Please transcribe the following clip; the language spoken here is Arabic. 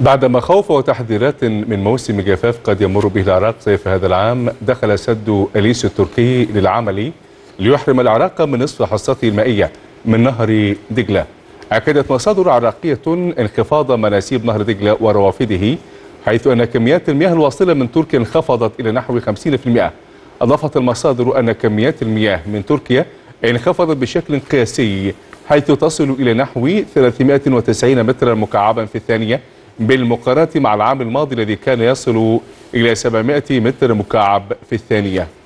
بعد مخاوف وتحذيرات من موسم جفاف قد يمر به العراق صيف هذا العام، دخل سد أليس التركي للعمل ليحرم العراق من نصف حصته المائية من نهر دجلة. أكدت مصادر عراقية انخفاض مناسيب نهر دجلة وروافده، حيث أن كميات المياه الواصلة من تركيا انخفضت إلى نحو 50%. أضافت المصادر أن كميات المياه من تركيا انخفضت بشكل قياسي، حيث تصل إلى نحو 390 مترا مكعبا في الثانية، بالمقارنة مع العام الماضي الذي كان يصل إلى 700 متر مكعب في الثانية.